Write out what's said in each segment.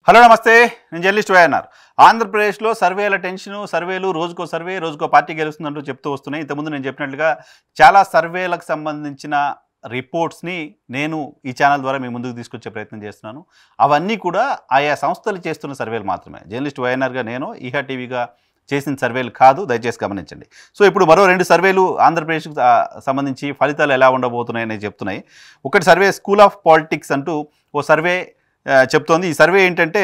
Hello నమస్తే, నేను journalist YNR. ఆంధ్రప్రదేశ్లో సర్వేల టెన్షను, సర్వేలు రోజుకో సర్వే, రోజుకో పార్టీ గెలుస్తుందంటూ చెప్తూ వస్తున్నాయి. ఇంతకుముందు నేను చెప్పినట్లుగా చాలా సర్వేలకు సంబంధించిన రిపోర్ట్స్ని నేను ఈ ఛానల్ ద్వారా మీ ముందుకు తీసుకొచ్చే ప్రయత్నం చేస్తున్నాను. అవన్నీ కూడా ఆయా సంస్థలు చేస్తున్న సర్వేలు మాత్రమే. జర్నలిస్ట్ వైఎన్ఆర్గా నేను ఈహా టీవీగా చేసిన సర్వేలు కాదు, దయచేసి గమనించండి. సో ఇప్పుడు మరో 2 సర్వేలు ఆంధ్రప్రదేశ్కి సంబంధించి ఫలితాలు ఎలా ఉండబోతున్నాయని చెప్తున్నాయి. ఒకటి సర్వే స్కూల్ ఆఫ్ పాలిటిక్స్ అంటూ ఓ సర్వే చెప్తోంది. ఈ సర్వే ఏంటంటే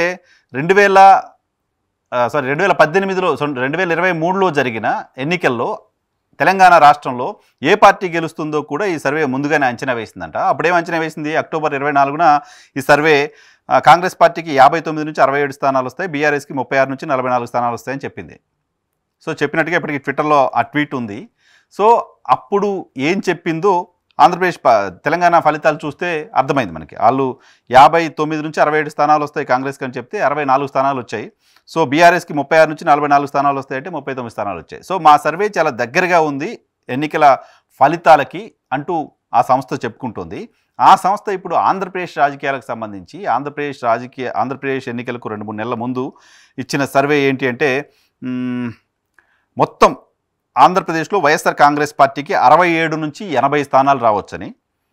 2018లో 2023లో జరిగిన ఎన్నికల్లో తెలంగాణ రాష్ట్రంలో ఏ పార్టీ గెలుస్తుందో కూడా ఈ సర్వే ముందుగానే అంచనా వేసిందంట. అప్పుడేం అంచనా వేసింది? అక్టోబర్ 24న ఈ సర్వే కాంగ్రెస్ పార్టీకి 59 నుంచి 67 స్థానాలు వస్తాయి, బీఆర్ఎస్కి 36 నుంచి 44 స్థానాలు వస్తాయని చెప్పింది. సో చెప్పినట్టుగా ఇప్పటికి ట్విట్టర్లో ఆ ట్వీట్ ఉంది. సో అప్పుడు ఏం చెప్పిందో ఆంధ్రప్రదేశ్ తెలంగాణ ఫలితాలు చూస్తే అర్థమైంది మనకి. వాళ్ళు 59 నుంచి 67 స్థానాలు వస్తాయి కాంగ్రెస్కి అని చెప్తే 64 స్థానాలు వచ్చాయి. సో బీఆర్ఎస్కి 36 నుంచి 44 స్థానాలు వస్తాయంటే 39 స్థానాలు వచ్చాయి. సో మా సర్వే చాలా దగ్గరగా ఉంది ఎన్నికల ఫలితాలకి అంటూ ఆ సంస్థ చెప్పుకుంటుంది. ఆ సంస్థ ఇప్పుడు ఆంధ్రప్రదేశ్ రాజకీయాలకు సంబంధించి ఆంధ్రప్రదేశ్ ఎన్నికలకు 2-3 నెలల ముందు ఇచ్చిన సర్వే ఏంటి అంటే, మొత్తం ఆంధ్రప్రదేశ్లో వైఎస్ఆర్ కాంగ్రెస్ పార్టీకి 67 నుంచి 80 స్థానాలు రావచ్చని,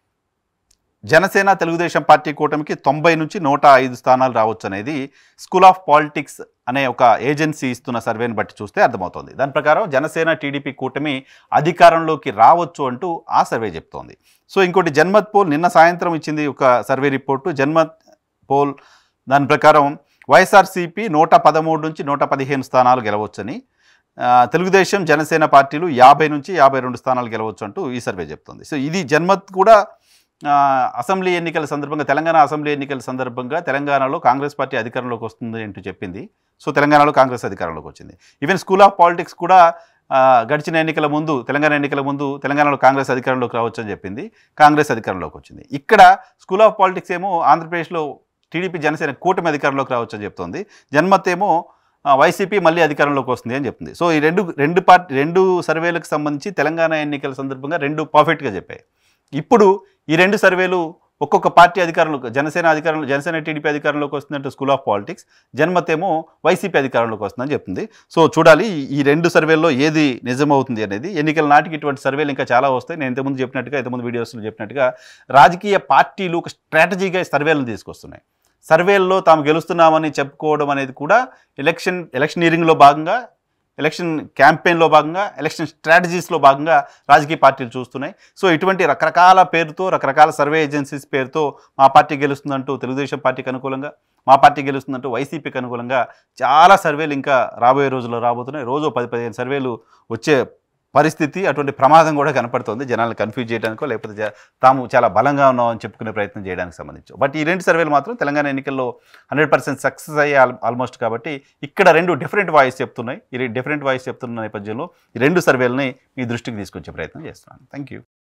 జనసేన తెలుగుదేశం పార్టీ కూటమికి 90 నుంచి 105 స్థానాలు రావచ్చు అనేది స్కూల్ ఆఫ్ పాలిటిక్స్ అనే ఒక ఏజెన్సీ ఇస్తున్న సర్వేని బట్టి చూస్తే అర్థమవుతుంది. దాని ప్రకారం జనసేన టీడీపీ కూటమి అధికారంలోకి రావచ్చు అంటూ ఆ సర్వే చెప్తోంది. సో ఇంకోటి జన్మత్ పోల్ నిన్న సాయంత్రం ఇచ్చింది ఒక సర్వే రిపోర్టు. జన్మత్ పోల్ దాని ప్రకారం వైఎస్ఆర్సీపీ 113 నుంచి 115 స్థానాలు గెలవచ్చని, తెలుగుదేశం జనసేన పార్టీలు 50 నుంచి 52 స్థానాలు గెలవచ్చు అంటూ ఈ సర్వే చెప్తుంది. సో ఇది జన్మత్ కూడా అసెంబ్లీ ఎన్నికల సందర్భంగా, తెలంగాణ అసెంబ్లీ ఎన్నికల సందర్భంగా తెలంగాణలో కాంగ్రెస్ పార్టీ అధికారంలోకి వస్తుంది అంటూ చెప్పింది. సో తెలంగాణలో కాంగ్రెస్ అధికారంలోకి వచ్చింది. ఈవెన్ స్కూల్ ఆఫ్ పాలిటిక్స్ కూడా గడిచిన ఎన్నికల ముందు, తెలంగాణ ఎన్నికల ముందు తెలంగాణలో కాంగ్రెస్ అధికారంలోకి రావచ్చు అని చెప్పింది. కాంగ్రెస్ అధికారంలోకి వచ్చింది. ఇక్కడ స్కూల్ ఆఫ్ పాలిటిక్స్ ఏమో ఆంధ్రప్రదేశ్లో టీడీపీ జనసేన కూటమి అధికారంలోకి రావచ్చు అని చెప్తోంది. జన్మత్ ఏమో వైసీపీ మళ్ళీ అధికారంలోకి వస్తుంది అని చెప్తుంది. సో ఈ రెండు సర్వేలకు సంబంధించి తెలంగాణ ఎన్నికల సందర్భంగా 2 పర్ఫెక్ట్గా చెప్పాయి. ఇప్పుడు ఈ 2 సర్వేలు ఒక్కొక్క పార్టీ అధికారంలోకి, జనసేన టీడీపీ అధికారంలోకి వస్తుందంటే స్కూల్ ఆఫ్ పాలిటిక్స్, జన్మత్ ఏమో వైసీపీ అధికారంలోకి వస్తుందని చెప్తుంది. సో చూడాలి ఈ 2 సర్వేల్లో ఏది నిజమవుతుంది అనేది. ఎన్నికల నాటికి ఇటువంటి సర్వేలు ఇంకా చాలా వస్తాయి. నేను ఇంతకుముందు వీడియోస్లో చెప్పినట్టుగా రాజకీయ పార్టీలు ఒక స్ట్రాటజీగా సర్వేలను తీసుకొస్తున్నాయి. సర్వేల్లో తాము గెలుస్తున్నామని చెప్పుకోవడం అనేది కూడా ఎలక్షనీరింగ్లో భాగంగా, ఎలక్షన్ క్యాంపెయిన్లో భాగంగా, ఎలక్షన్ స్ట్రాటజీస్లో భాగంగా రాజకీయ పార్టీలు చూస్తున్నాయి. సో ఇటువంటి రకరకాల పేరుతో, రకరకాల సర్వే ఏజెన్సీస్ పేరుతో మా పార్టీ గెలుస్తుందంటూ తెలుగుదేశం పార్టీకి అనుకూలంగా, మా పార్టీ గెలుస్తుందంటూ వైసీపీకి అనుకూలంగా చాలా సర్వేలు ఇంకా రాబోయే రోజుల్లో రాబోతున్నాయి. రోజు 10-15 సర్వేలు వచ్చే పరిస్థితి, అటువంటి ప్రమాదం కూడా కనపడుతుంది. జనాలను కన్ఫ్యూజ్ చేయడానికో లేకపోతే తాము చాలా బలంగా ఉన్నామని చెప్పుకునే ప్రయత్నం చేయడానికి సంబంధించి. బట్ ఈ 2 సర్వేలు మాత్రం తెలంగాణ ఎన్నికల్లో 100% సక్సెస్ అయ్యే ఆల్మోస్ట్. కాబట్టి ఇక్కడ 2 డిఫరెంట్ వాయిస్ చెప్తున్నాయి. ఈ డిఫరెంట్ వాయిస్ చెప్తున్న నేపథ్యంలో ఈ 2 సర్వేలని మీ దృష్టికి తీసుకొచ్చే ప్రయత్నం చేస్తున్నాను. Thank you.